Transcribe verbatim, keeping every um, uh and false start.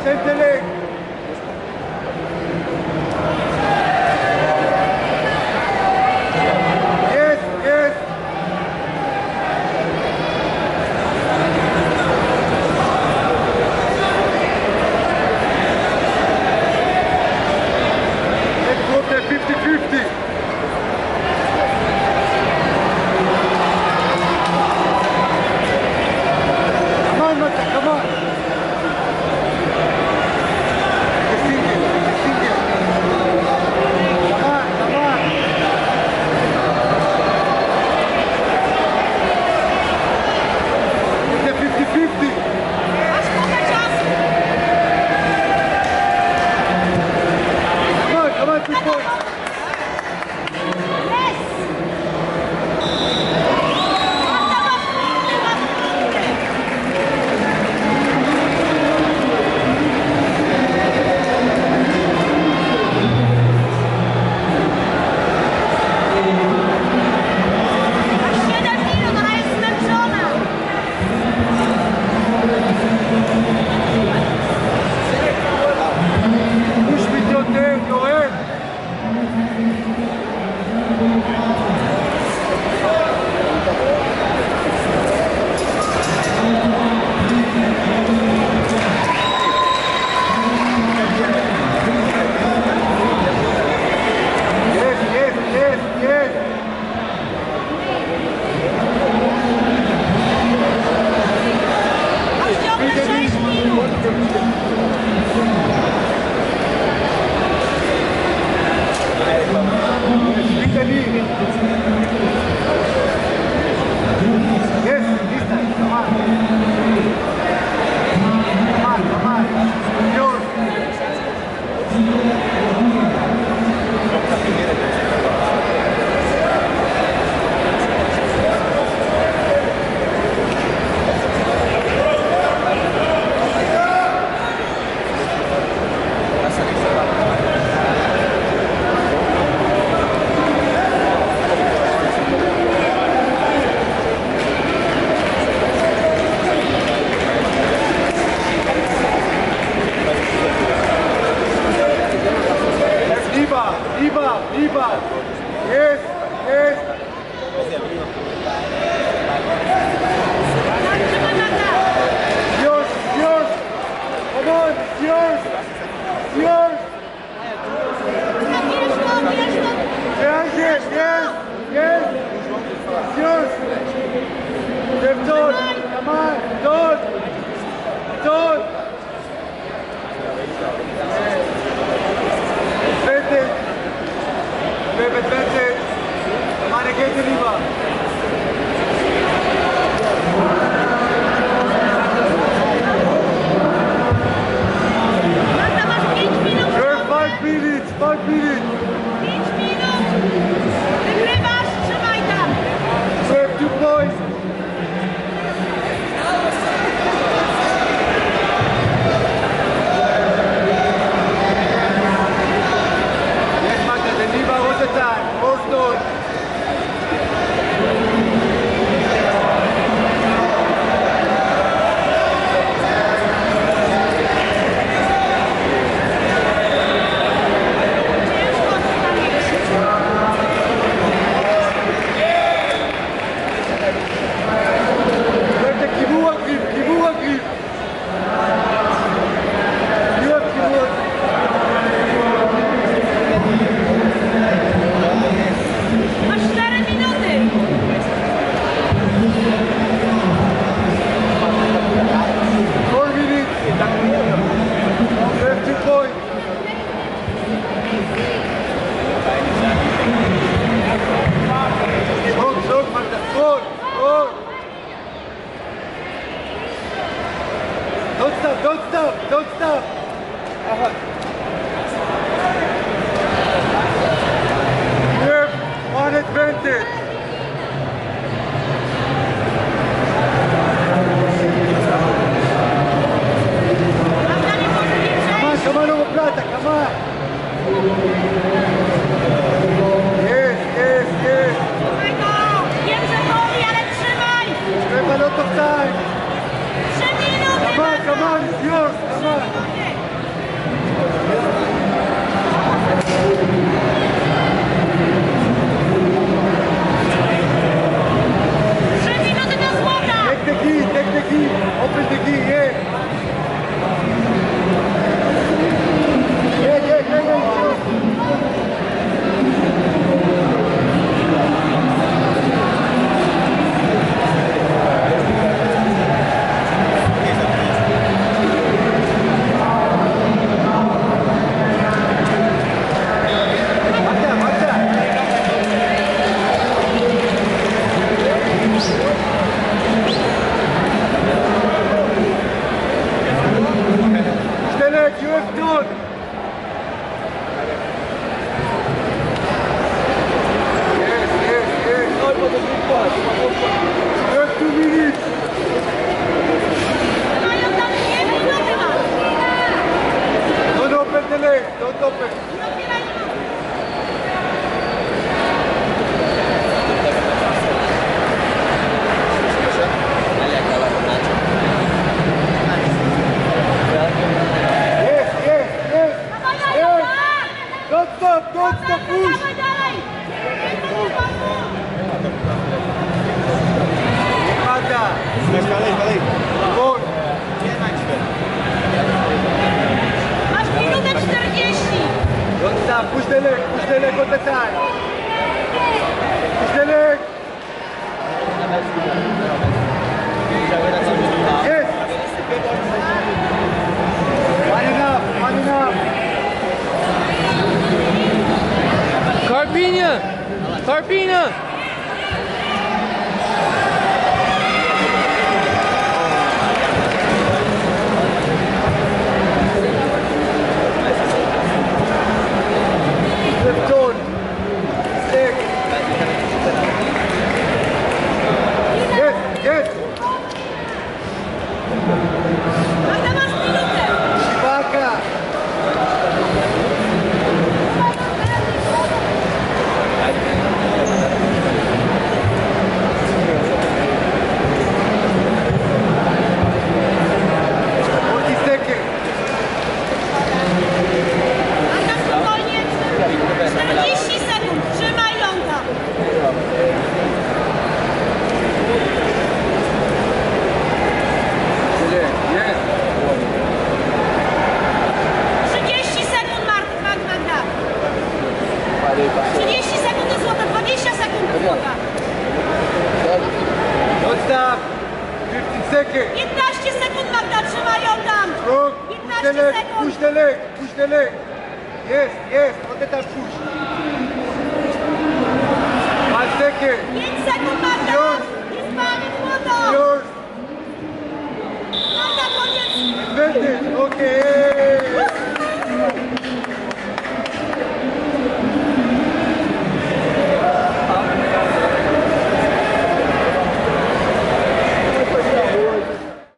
Extend the leg. Yes, yes. Let's go to fifty fifty. Come on, Mata, come on. Iba, Iba. Yes, yes. Yours, yours. Come on, it's yours. It's yours. Yes, yes, yes, yes. It's yours. Left on. Come on, Don. Don. Advantage. We have advantage. Come on, again to Iba. Five minutes, five minutes. pięć minut. Wygrywasz, trzymaj tam. We have two points. Yes, Magda, the Iba all the time. More stone. Don't stop, don't stop, don't stop. Uh-huh. You have one advantage. Come on, come on, Omoplata, come on. Yes, yes, yes. Wiem, że boli, ale trzymaj! We have a lot of time. Trzy minuty! Come on, come on, it's yours, come on. Derek, you have done. Yes, yes, yes. You have two minutes. Mają tam dwie minuty masz. Don't open the leg, don't open. Nie otwieraj nóg. Yes, yes, yes. Dawaj, Yes. Jolanta! Don't stop, don't stop, push. Dawaj dalej! Magda. Dalej, dalej. Bądź. Masz minutę czterdzieści! Don't stop, push the leg, push the leg all the time. Push the leg. Yes. One enough, one enough. Carpinha! Carpinha! Left on. Stick. Yes, yes. Magda, masz minutę! Walka. forty seconds. Magda, spokojnie! czterdzieści sekund! Trzymaj ląda! Yes. trzydzieści sekund, Mark- Mag- Magda! trzydzieści sekund do złota, dwadzieścia sekund do złota! Don't stop. fifteen seconds. piętnaście sekund, Magda, trzymaj ją tam! Strong. Push the piętnaście leg, sekund! push the leg, push the leg. Yes, yes. All the time push. One second. pięć sekund, Magda! Yours. Nie spamy wodą! Yours. Magda, koniec! Advantage. Okay.